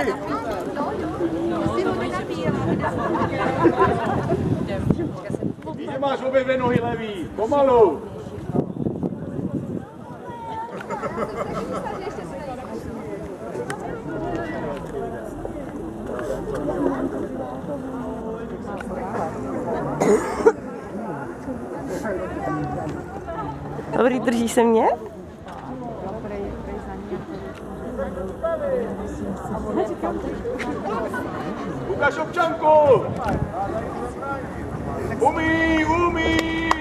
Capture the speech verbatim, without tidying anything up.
Víte, máš obě dvě nohy levý, pomalu. Dobrý, drží se mě? Ukaž občanku! Umí, umí!